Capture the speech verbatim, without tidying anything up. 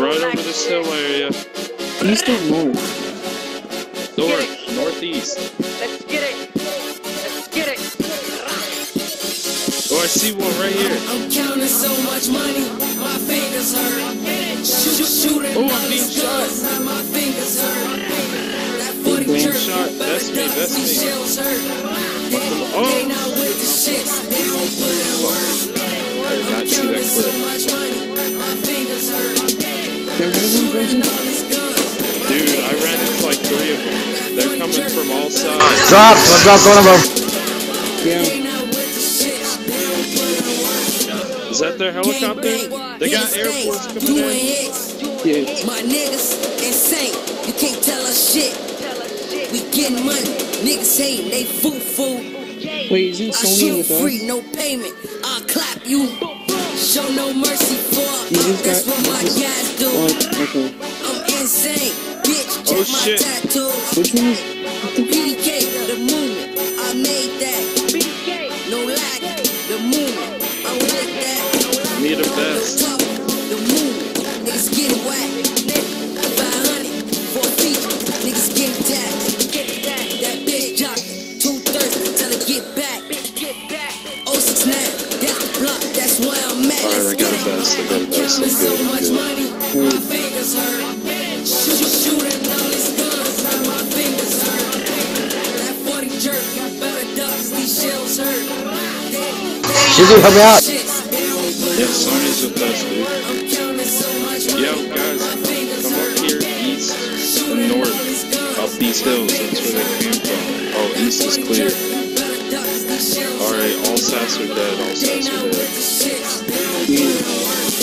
right over this hill area. East or north? North, northeast. Let's get it. Let's get it. Oh, I see one right here. I'm counting so much money, my fingers hurt. Shoot, shooting oh, I'm being shot. My fingers hurt. That forty being jerk, shot. That's me, that's me. Shells hurt. They, oh. they not with the shits, they don't put in work. I did not see that So clip. much money, my fingers hurt. Dude, I ran into like three of them. They're coming from all sides. Drop! Let's drop one of them. Yeah. Is that their helicopter? They got Air Force coming in. Yeah. My niggas insane. You can't tell us shit. We getting money. Niggas hating, they foo-foo. Wait, isn't I Sony shoot with free, us? no payment. I'll clap you. Show no mercy for. You just That's got- what my this- guys do. Oh, okay. I'm insane. Bitch, check Oh, my shit. tattoos. Which one is... B K, the movement. I made that. B K. No lag, the movement. I'm like that. Me the best. Top, the movement. Niggas getting whacked. five hundred for a feature. Niggas getting taxed. That bitch jockey. two thirty. Tell her get back. oh six nine. That's the block. That's where I'm at. Alright, I got a best. I got a best. I'm So good. I'm much good. money. My fingers hurt. Shoot, shooting all these guns. My fingers hurt. That forty jerk. I better duck. These shells hurt. Shizzy, help me out. Yeah, Sony's with us, dude. Yo, guys, come up here east and north. Up these hills. That's where they came from. Oh, east is clear. Alright, all S A S are dead. All S A S are dead. Yeah.